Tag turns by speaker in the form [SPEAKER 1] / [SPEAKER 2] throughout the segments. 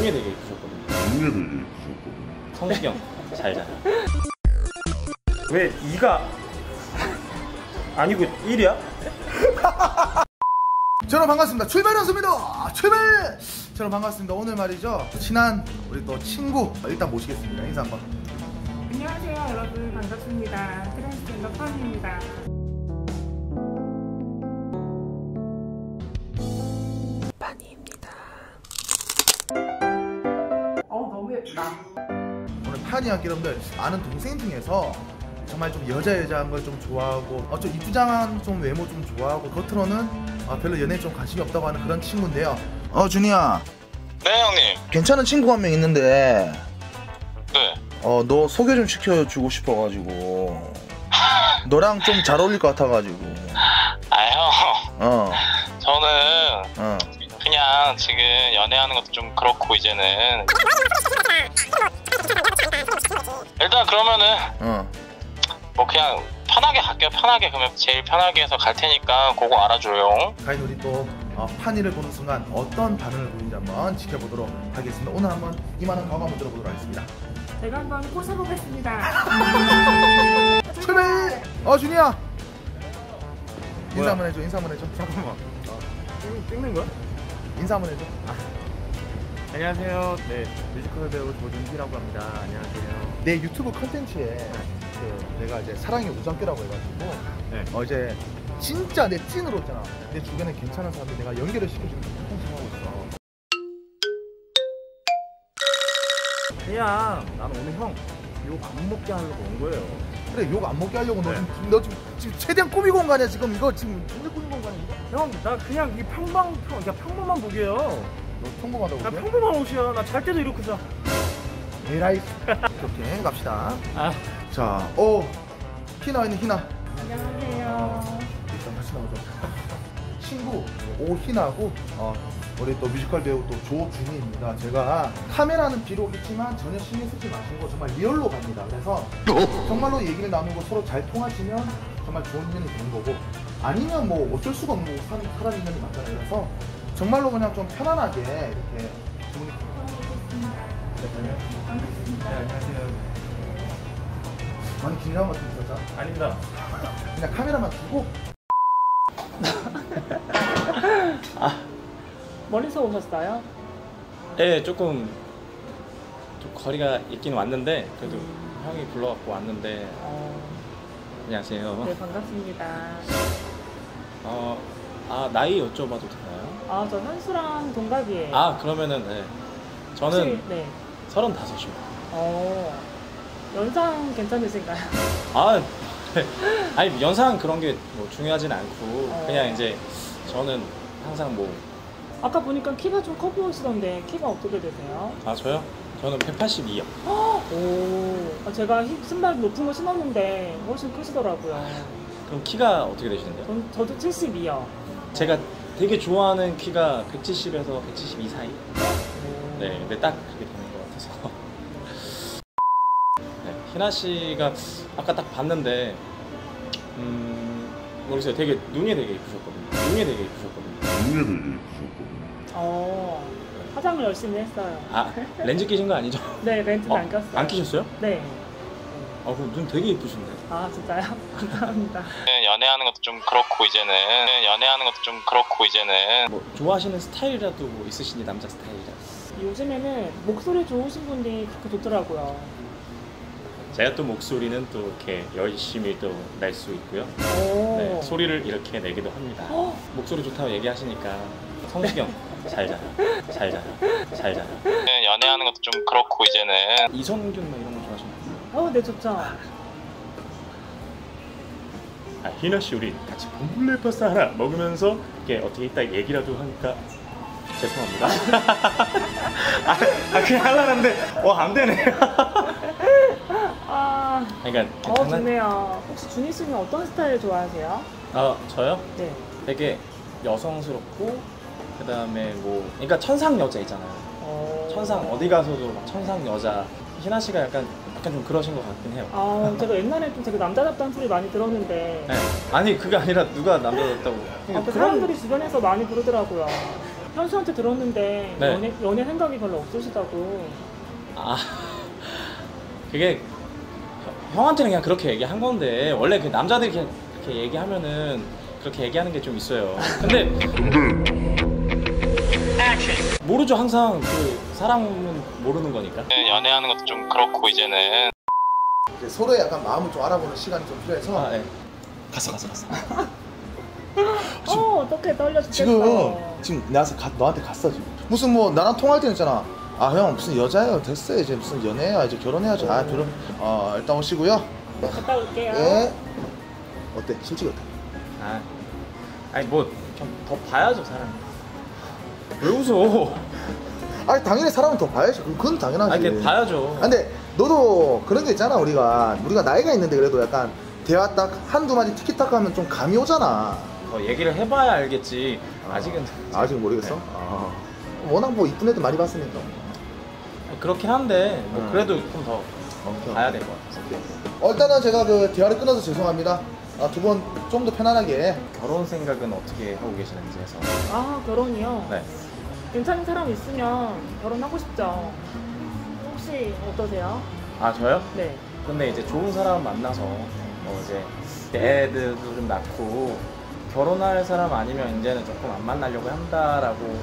[SPEAKER 1] 눈이 되게 예쁘셨거든요. 성시경 잘 자요. 왜 2가 아니고 1이야?
[SPEAKER 2] 저는 반갑습니다. 출발 연수입니다. 출발! 저는 반갑습니다. 오늘 말이죠, 친한 우리 또 친구 일단 모시겠습니다. 인사 한번.
[SPEAKER 3] 안녕하세요 여러분, 반갑습니다. 트랜스젠더 펀입니다. 파니입니다. 너무 예쁘다.
[SPEAKER 2] 오늘 파니와 여러분들 아는 동생 중에서 정말 좀 여자한 걸 좀 좋아하고 좀 이쁘장한 좀 외모 좀 좋아하고 겉으로는 별로 연애에 좀 관심이 없다고 하는 그런 친구인데요. 준이야.
[SPEAKER 4] 네 형님.
[SPEAKER 2] 괜찮은 친구가 한 명 있는데
[SPEAKER 4] 네.
[SPEAKER 2] 너 소개 좀 시켜주고 싶어가지고 너랑 좀 잘 어울릴 것 같아가지고.
[SPEAKER 4] 형. 저는 그냥 지금 연애하는 것도 좀 그렇고 이제는 일단 그러면은 뭐 그냥 편하게 갈게요. 편하게. 그러면 제일 편하게 해서 갈 테니까 그거 알아줘요.
[SPEAKER 2] 과연 우리 또 파니를 보는 순간 어떤 반응을 보이는지 한번 지켜보도록 하겠습니다. 오늘 한번 이만한 각오 한번 들어보도록 하겠습니다.
[SPEAKER 3] 제가 한번 꼬셔보겠습니다.
[SPEAKER 2] 출발! 준이야! 인사 한번 해줘. 인사 한번 해줘.
[SPEAKER 1] 잠깐만. 찍는 거야?
[SPEAKER 2] 인사 한번 해줘.
[SPEAKER 1] 안녕하세요. 네, 뮤지컬 배우 조준희라고 합니다. 안녕하세요.
[SPEAKER 2] 내 유튜브 컨텐츠에 내가 이제 사랑의 우정교라고 해가지고 이제 진짜 내 찐으로 있잖아. 내 주변에 괜찮은 사람들 내가 연결을 시켜주는 컨텐츠를 하고 있어.
[SPEAKER 1] 그냥 나는 오늘 형 욕 안 먹게 하려고 온 거예요.
[SPEAKER 2] 그래, 욕 안 먹게 하려고. 너 지금 최대한 꾸미고 온 거 아니야? 지금 이거 지금 존나 꾸미고 온 거 아니야?
[SPEAKER 1] 형, 나 그냥 이 평범한 목이에요.
[SPEAKER 2] 너 평범하다고
[SPEAKER 1] 나
[SPEAKER 2] 그래?
[SPEAKER 1] 평범한 옷이야. 나 잘 때도 이렇게 자.
[SPEAKER 2] 에라이. 오케이, 갑시다. 자, 희나 있는 희나.
[SPEAKER 3] 안녕하세요.
[SPEAKER 2] 일단 같이 나오자. 친구 오희나고 우리 또 뮤지컬 배우 또 조준희입니다. 제가 카메라는 비록 있지만 전혀 신경 쓰지 마시고 정말 리얼로 갑니다. 그래서 정말로 얘기를 나누고 서로 잘 통하시면 정말 좋은 인연이 되는 거고, 아니면 뭐 어쩔 수가 없는 거고, 사람 인연이 맞잖아요. 그래서 정말로 그냥 좀 편안하게 이렇게 좋은.
[SPEAKER 3] 반갑습니다.
[SPEAKER 1] 네, 안녕하세요.
[SPEAKER 2] 많이 긴장한 것 같은데 진짜?
[SPEAKER 1] 아닙니다.
[SPEAKER 2] 그냥 카메라만 두고.
[SPEAKER 3] 멀리서 오셨어요?
[SPEAKER 1] 네, 조금 거리가 있긴 왔는데 그래도 형이 불러갖고 왔는데. 안녕하세요.
[SPEAKER 3] 네, 반갑습니다.
[SPEAKER 1] 나이 여쭤봐도 되나요?
[SPEAKER 3] 저 현수랑 동갑이에요.
[SPEAKER 1] 그러면은 저는
[SPEAKER 3] 혹시, 네.
[SPEAKER 1] 35이요.
[SPEAKER 3] 연상 괜찮으신가요?
[SPEAKER 1] 아니 연상 그런 게 뭐 중요하진 않고 그냥 이제 저는 항상 뭐.
[SPEAKER 3] 아까 보니까 키가 좀 커 보이시던데 키가 어떻게 되세요?
[SPEAKER 1] 저요? 저는 182요.
[SPEAKER 3] 제가 신발 높은 거 신었는데 훨씬 크시더라고요.
[SPEAKER 1] 그럼 키가 어떻게 되시는데요?
[SPEAKER 3] 저도 72요.
[SPEAKER 1] 제가 되게 좋아하는 키가 170에서 172 사이? 네, 근데 딱 그렇게 되는 것 같아서. 네, 희나 씨가 아까 딱 봤는데 모르겠어요. 되게 눈이 되게 예쁘셨거든요.
[SPEAKER 3] 화장을 열심히 했어요.
[SPEAKER 1] 렌즈 끼신 거 아니죠?
[SPEAKER 3] 네, 렌즈는 안 꼈어요.
[SPEAKER 1] 안 끼셨어요?
[SPEAKER 3] 네.
[SPEAKER 1] 그럼 눈 되게 예쁘신데.
[SPEAKER 3] 진짜요? 감사합니다.
[SPEAKER 4] 연애하는 것도 좀 그렇고 이제는
[SPEAKER 1] 뭐 좋아하시는 스타일이라도 뭐 있으시니, 남자 스타일이라도?
[SPEAKER 3] 요즘에는 목소리 좋으신 분이 그렇게 좋더라고요.
[SPEAKER 1] 제가 또 목소리는 또 이렇게 열심히 또 낼 수 있고요. 네, 소리를 이렇게 내기도 합니다. 목소리 좋다고 얘기하시니까 성시경 잘 자요.
[SPEAKER 4] 연애하는 것도 좀 그렇고 이제는
[SPEAKER 1] 이성균 뭐 이런 거 좋아하시나요?
[SPEAKER 3] 네, 좋죠.
[SPEAKER 1] 희나 씨, 우리 같이 봉골레 파스타 하나 먹으면서 이렇게 어떻게 이따 얘기라도 하니까 죄송합니다. 그냥 하려는데 안 되네. 그러니까
[SPEAKER 3] 좋네요. 혹시 준희 씨는 어떤 스타일 좋아하세요?
[SPEAKER 1] 저요?
[SPEAKER 3] 네.
[SPEAKER 1] 되게 여성스럽고 그다음에 뭐 그러니까 천상 여자 있잖아요. 천상 어디 가서도 막 천상 여자. 희나 씨가 약간 좀 그러신 것 같긴 해요.
[SPEAKER 3] 제가 옛날에 좀 되게 남자답다는 소리 많이 들었는데.
[SPEAKER 1] 네. 아니 그게 아니라 누가 남자답다고.
[SPEAKER 3] 사람들이 주변에서 많이 부르더라고요. 현수한테 들었는데
[SPEAKER 1] 네.
[SPEAKER 3] 연애 생각이 별로 없으시다고.
[SPEAKER 1] 아 그게 형한테는 그냥 그렇게 얘기한 건데 원래 그 남자들이 그렇게 얘기하면은 그렇게 얘기하는 게 좀 있어요. 근데 모르죠. 항상 그 사람은 모르는 거니까.
[SPEAKER 4] 연애하는 것도 좀 그렇고 이제는
[SPEAKER 2] 이제 서로의 약간 마음을 좀 알아보는 시간이 좀 필요해서
[SPEAKER 1] 아, 네. 갔어.
[SPEAKER 3] 어떡해, 떨려 죽겠어.
[SPEAKER 2] 지금 너한테 갔어 지금. 무슨 뭐 나랑 통화할 때는 있잖아. 아 형 무슨 여자예요 됐어요 이제 무슨 연애야 이제 결혼해야죠. 아 결혼 일단 오시고요.
[SPEAKER 3] 갔다 올게요.
[SPEAKER 2] 예. 어때 솔직히 어때?
[SPEAKER 1] 아니 뭐 좀 더 봐야죠 사람. 왜 웃어?
[SPEAKER 2] 아니 당연히 사람은 더 봐야지. 그건 당연하지.
[SPEAKER 1] 아니 걔 봐야죠.
[SPEAKER 2] 아, 근데 너도 그런 게 있잖아. 우리가 나이가 있는데 그래도 약간 대화 딱 한두 마디 티키타카 하면 좀 감이 오잖아.
[SPEAKER 1] 더 얘기를 해봐야 알겠지. 아직은
[SPEAKER 2] 모르겠어?
[SPEAKER 1] 네.
[SPEAKER 2] 워낙 뭐 이쁜 애들 많이 봤으니까.
[SPEAKER 1] 그렇긴 한데 뭐 그래도 좀 더 봐야 될 것 같아요.
[SPEAKER 2] 일단은 제가 그 대화를 끊어서 죄송합니다. 두 분 좀 더 편안하게.
[SPEAKER 1] 결혼 생각은 어떻게 하고 계시는지 해서.
[SPEAKER 3] 아, 결혼이요?
[SPEAKER 1] 네.
[SPEAKER 3] 괜찮은 사람 있으면 결혼하고 싶죠. 혹시 어떠세요?
[SPEAKER 1] 아 저요?
[SPEAKER 3] 네.
[SPEAKER 1] 근데 이제 좋은 사람 만나서 이제 애들도 좀 낳고 결혼할 사람 아니면 이제는 조금 안 만나려고 한다라고.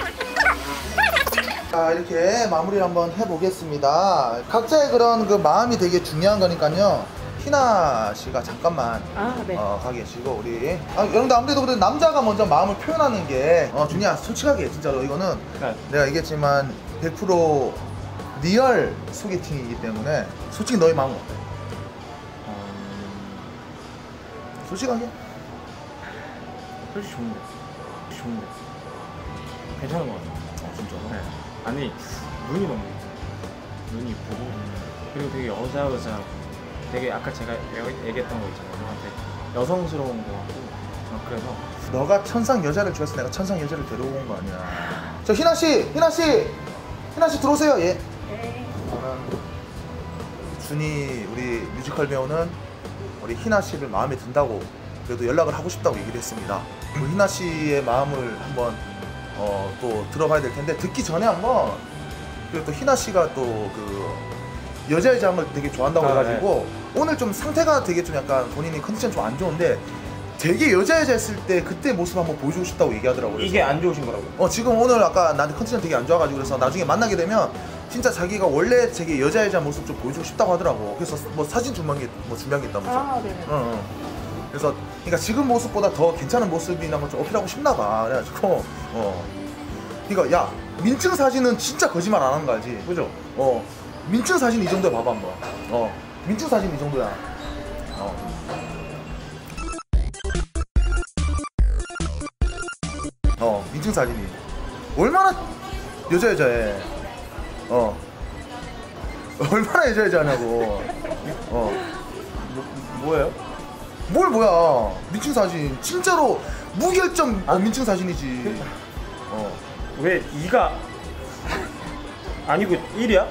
[SPEAKER 2] 자, 이렇게 마무리를 한번 해보겠습니다. 각자의 그런 그 마음이 되게 중요한 거니까요. 희나 씨가 잠깐만
[SPEAKER 3] 네.
[SPEAKER 2] 가 계시고 우리 여러분들 아무래도 그래도 남자가 먼저 마음을 표현하는 게 중요한. 솔직하게 진짜로 이거는
[SPEAKER 1] 네.
[SPEAKER 2] 내가 얘기했지만 100% 리얼 소개팅이기 때문에 솔직히 너의 마음은 어때? 솔직하게?
[SPEAKER 1] 솔직히 좋은데 괜찮은 것 같아요.
[SPEAKER 2] 진짜로?
[SPEAKER 1] 네. 아니 눈이 보고 그리고 되게 여자하고 되게 아까 제가 얘기했던 거 있잖아요. 형한테 여성스러운 거 같고 그래서
[SPEAKER 2] 너가 천상 여자를 좋아해서 내가 천상 여자를 데려온 거 아니야. 저 희나 씨 들어오세요. 예.
[SPEAKER 3] 네.
[SPEAKER 2] 저는 준이 우리 뮤지컬 배우는 우리 희나 씨를 마음에 든다고 그래도 연락을 하고 싶다고 얘기를 했습니다. 그 희나 씨의 마음을 한번 또 들어봐야 될 텐데 듣기 전에 한번 그리고 또 희나 씨가 또 그 여자의 을 되게 좋아한다고 해가지고 오늘 좀 상태가 되게 좀 약간 본인이 컨디션 좀 안 좋은데 되게 여자 했을 때 그때 모습 한번 보여주고 싶다고 얘기하더라고요.
[SPEAKER 1] 이게 안 좋으신 거라고요?
[SPEAKER 2] 지금 오늘 아까 나한테 컨디션 되게 안 좋아가지고 그래서 나중에 만나게 되면 진짜 자기가 원래 되게 여자 모습 좀 보여주고 싶다고 하더라고. 그래서 뭐 사진 준비한 게 있다면서.
[SPEAKER 3] 네.
[SPEAKER 2] 그래서 그러니까 지금 모습보다 더 괜찮은 모습이나 뭐 좀 어필하고 싶나 봐. 그래가지고 그러니까 야 민증 사진은 진짜 거짓말 안 하는 거 알지? 그죠? 민증 사진 이 정도야. 봐봐 한번. 민증 사진 이 정도야. 민증 사진이 얼마나 여자해. 얼마나 여자하냐고.
[SPEAKER 1] 뭐예요?
[SPEAKER 2] 뭘 뭐야? 민증 사진 진짜로 무결점 민증 사진이지.
[SPEAKER 1] 왜 2가 아니고 1이야?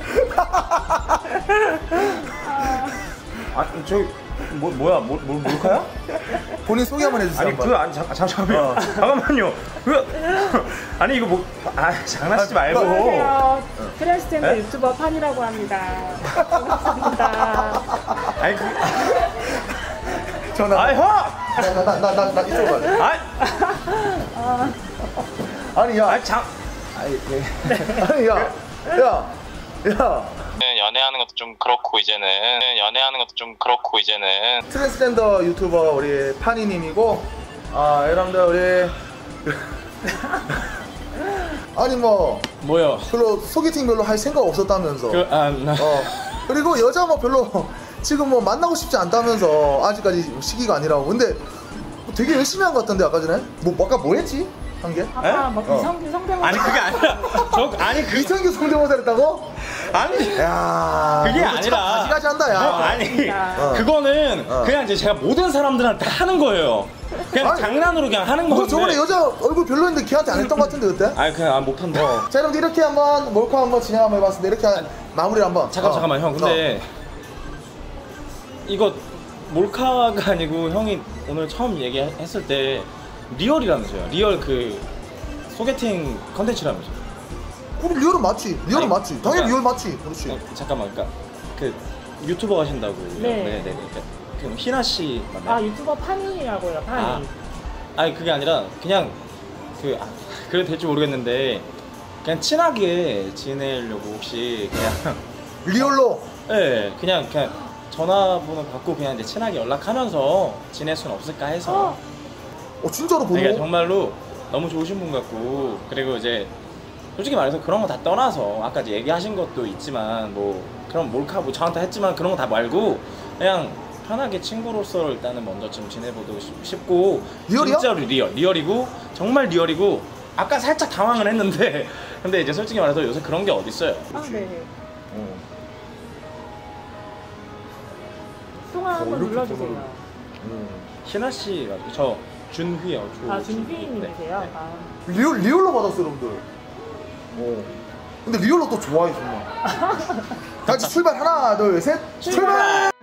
[SPEAKER 1] 뭐야? 몰카야?
[SPEAKER 2] 본인 소개 한번 해주세요.
[SPEAKER 1] 아니 잠깐만요. 잠깐만요. 아니 이거 장난치지 말고.
[SPEAKER 3] 안녕하세요. 트랜스젠더 유튜버 판이라고 합니다. 반갑습니다.
[SPEAKER 1] 아니
[SPEAKER 2] 전화.
[SPEAKER 1] 형!
[SPEAKER 2] 나 이쪽으로 갈래. 아니 야. 아니 야.
[SPEAKER 4] 연애하는 것도 좀 그렇고 이제는
[SPEAKER 2] 트랜스젠더 유튜버 우리 파니님이고 여러분들 우리 아니
[SPEAKER 1] 뭐요?
[SPEAKER 2] 별로 소개팅 별로 할 생각 없었다면서. 그리고 여자 별로 지금 만나고 싶지 않다면서 아직까지 시기가 아니라고. 근데 되게 열심히 한 것 같던데 아까 전에 아까 뭐 했지? 한 게?
[SPEAKER 3] 아까 성대모사.
[SPEAKER 1] 아니 그게 아니라
[SPEAKER 2] 이성규 성대모사 했다고?
[SPEAKER 1] 아니
[SPEAKER 2] 야
[SPEAKER 1] 그게 아니라
[SPEAKER 2] 가지가지 한다 야.
[SPEAKER 1] 아니 그거는 그냥 이제 제가 모든 사람들한테 하는 거예요. 그냥 장난으로 그냥 하는 건데.
[SPEAKER 2] 너 저번에 여자 얼굴 별로인데 걔한테 안 했던 것 같은데 그때?
[SPEAKER 1] 아니 그냥 못한다.
[SPEAKER 2] 자 여러분들 이렇게 한번 몰카 한번 진행 한번 해봤습니다. 이렇게 마무리를 한번.
[SPEAKER 1] 잠깐만 형. 근데 이거 몰카가 아니고 형이 오늘 처음 얘기했을 때 리얼이라면서요. 리얼 그 소개팅 컨텐츠라면서.
[SPEAKER 2] 우리 리얼은 맞지? 리얼은
[SPEAKER 1] 아니,
[SPEAKER 2] 맞지? 당연히
[SPEAKER 1] 그러니까-
[SPEAKER 2] 리얼 맞지? 그렇지.
[SPEAKER 1] 잠깐만, 그러니까 그 유튜버 하신다고.
[SPEAKER 3] 네.
[SPEAKER 1] 그러니까 그 희나 씨 맞나요?
[SPEAKER 3] 아 유튜버 파니라고요. 파니.
[SPEAKER 1] 아, 아니 그게 아니라 그냥 그래 될지 모르겠는데 그냥 친하게 지내려고 혹시 그냥
[SPEAKER 2] 리얼로.
[SPEAKER 1] 예, 그냥 전화번호 받고 그냥 이제 친하게 연락하면서 지낼 수는 없을까 해서.
[SPEAKER 2] 진짜로 번호?
[SPEAKER 1] 그러니까 정말로 너무 좋으신 분 같고, 그리고 이제 솔직히 말해서 그런 거 다 떠나서 아까 이제 얘기하신 것도 있지만 뭐 그런 몰카 뭐 저한테 했지만 그런 거 다 말고 그냥 편하게 친구로서 일단은 먼저 좀 지내보고 싶고.
[SPEAKER 2] 리얼이야?
[SPEAKER 1] 진짜로 리얼이고 정말 리얼이고. 아까 살짝 당황을 했는데 근데 이제 솔직히 말해서 요새 그런 게 어딨어요.
[SPEAKER 3] 아 네.
[SPEAKER 2] 어.
[SPEAKER 3] 통화 한번
[SPEAKER 2] 이렇게
[SPEAKER 3] 눌러주세요.
[SPEAKER 2] 번호를-
[SPEAKER 1] 희나 씨가 저 준휘요.
[SPEAKER 3] 아 준휘님이세요?
[SPEAKER 1] 네.
[SPEAKER 3] 아.
[SPEAKER 2] 리얼로 받았어 여러분들. 근데 리얼로 또 좋아해 정말. 다 같이 출발 하나 둘 셋 출발.